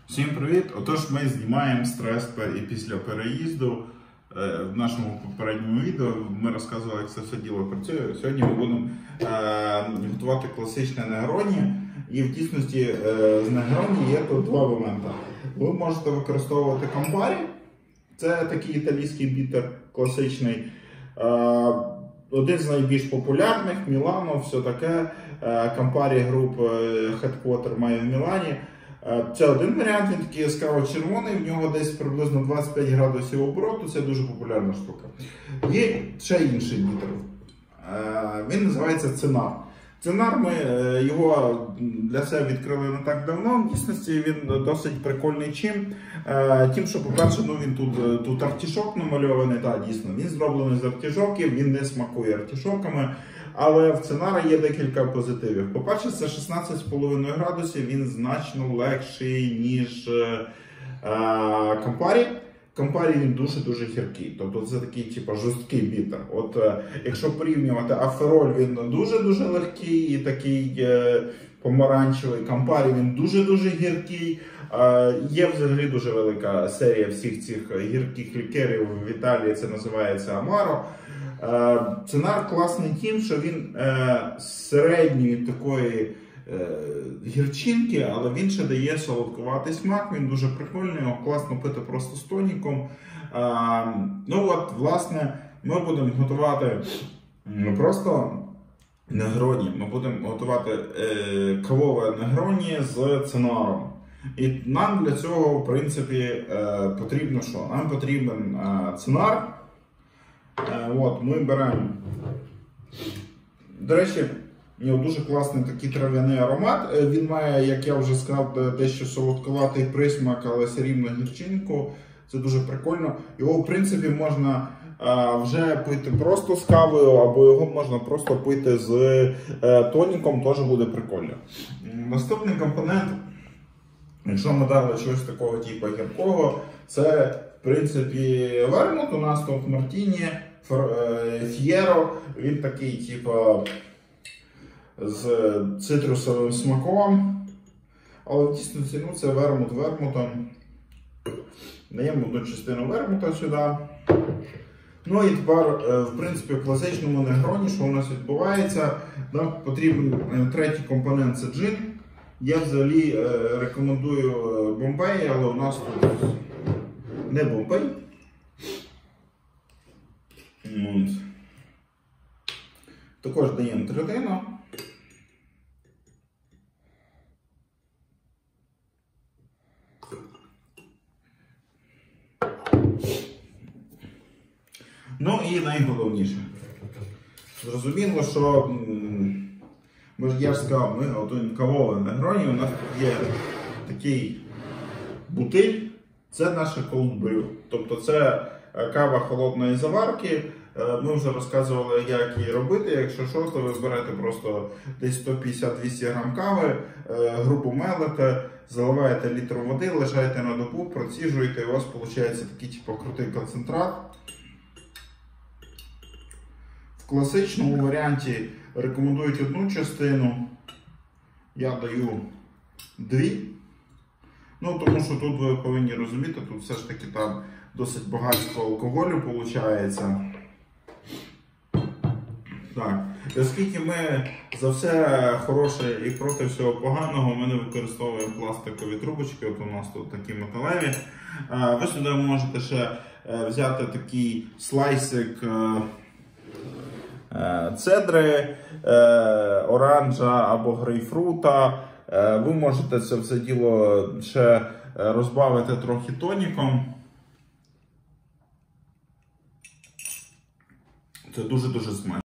Всім привіт! Отож, ми знімаємо стрес після переїзду. В нашому попередньому відео ми розказували, як це все діло працює. Сьогодні ми будемо готувати класичне негроні. І в дійсності з негроні є тут два моменти. Ви можете використовувати кампарі. Це такий італійський бітер класичний. Один з найбільш популярних – Мілано, все таке. Кампарі груп Headquarter має в Мілані. Це один варіант, він такий яскраво червоний, в нього десь приблизно 25 градусів обороту, це дуже популярна штука. Є ще інший бітер, він називається Цинар. Цинар, ми його для себе відкрили не так давно, в дійсності він досить прикольний чим. Тим, що, по-перше, він тут артішок намальований, так, дійсно, він зроблений з артішоків, він не смакує артішоками. Але в Цинара є декілька позитивів. По-перше, це 16,5 градусів, він значно легший, ніж Кампарі. Кампарі він дуже-дуже гіркий, тобто це такий жорсткий бітер. От якщо порівнювати, Афероль він дуже-дуже легкий і такий помаранчевий, Кампарі він дуже-дуже гіркий. Є взагалі дуже велика серія всіх цих гірких лікерів в Італії, це називається Амаро. Цинар класний тим, що він середньої такої гірчинки, але він ще дає солодкуватий смак, він дуже прикольний, його класно пити просто з тоніком. Власне, ми будемо готувати просто негроні, ми будемо готувати кавове негроні з цинаром. І нам для цього, в принципі, потрібно що? Нам потрібен цинар. Ми беремо, до речі, у нього дуже класний такий трав'яний аромат, він має, як я вже сказав, дещо солодкуватий присмак, але все рівно гірчинку, це дуже прикольно. Його, в принципі, можна вже пити просто з кавою, або його можна просто пити з тоніком, теж буде прикольно. Наступний компонент, якщо ми дали щось такого типу гіркого, це, в принципі, вермут. У нас тут Мартіні, Ф'єро, він такий, з цитрусовим смаком, але в дійсності це вермут вермутом. Даємо одну частину вермута сюди. І тепер, в принципі, в класичному негроні, що у нас відбувається, нам потрібен третій компонент – це джин. Я взагалі рекомендую Бомбей, але у нас тут не Бомбей. Також даємо третину. І найголовніше. Зрозуміло, що я ж сказав, ми готуємо кавове негроні, у нас тут є такий бутиль, це наше cold brew, тобто це кава холодної заварки. Ми вже розказували, як її робити. Якщо що, то ви берете просто десь 150-200 грам кави, грубо мелите, заливаєте літр води, лишаєте на добу, проціжуєте, і у вас виходить такий крутий концентрат. В класичному варіанті рекомендують одну частину, я даю дві. Тому що тут ви повинні розуміти, тут все ж таки там досить багатство алкоголю виходить. Так. Оскільки ми за все хороше і проти всього поганого, ми не використовуємо пластикові трубочки, от у нас тут такі металеві. Ви сюди можете ще взяти такий слайсик цедри, оранжа або грейпфрута. Ви можете це все діло ще розбавити трохи тоніком. Це дуже-дуже смачно.